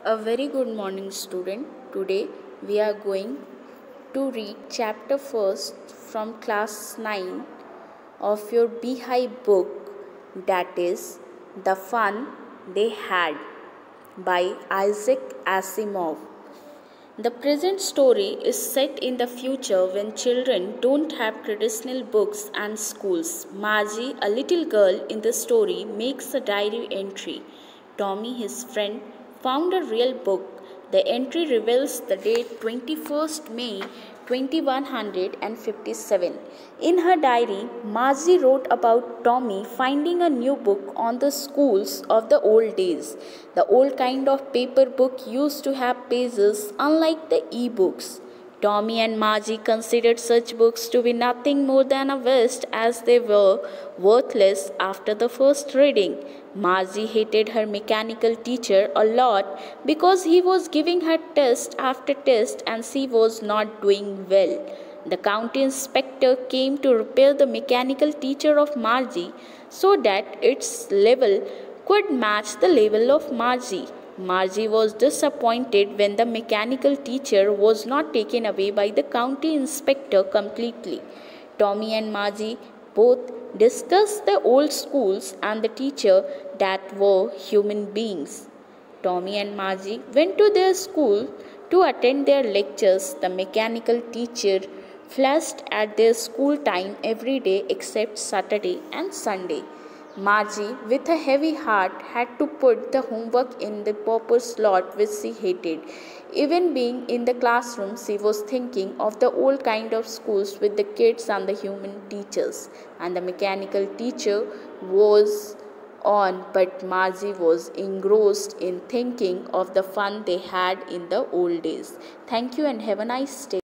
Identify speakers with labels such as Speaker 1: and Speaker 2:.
Speaker 1: A very good morning, student. Today we are going to read chapter first from class 9 of your Beehive book, that is The Fun They Had by Isaac Asimov. The present story is set in the future when children don't have traditional books and schools. Margie, a little girl in the story, makes a diary entry. Tommy, his friend, found a real book. The entry reveals the date 21st May 2157. In her diary, Margie wrote about Tommy finding a new book on the schools of the old days. The old kind of paper book used to have pages unlike the e-books. Tommy and Margie considered such books to be nothing more than a waste, as they were worthless after the first reading. Margie hated her mechanical teacher a lot because he was giving her test after test and she was not doing well. The county inspector came to repair the mechanical teacher of Margie so that its level could match the level of Margie. Margie was disappointed when the mechanical teacher was not taken away by the county inspector completely. Tommy and Margie both discussed the old schools and the teacher that were human beings. Tommy and Margie went to their school to attend their lectures. The mechanical teacher flashed at their school time every day except Saturday and Sunday. Margie, with a heavy heart, had to put the homework in the proper slot which she hated. Even being in the classroom, she was thinking of the old kind of schools with the kids and the human teachers. And the mechanical teacher was on, but Margie was engrossed in thinking of the fun they had in the old days. Thank you and have a nice day.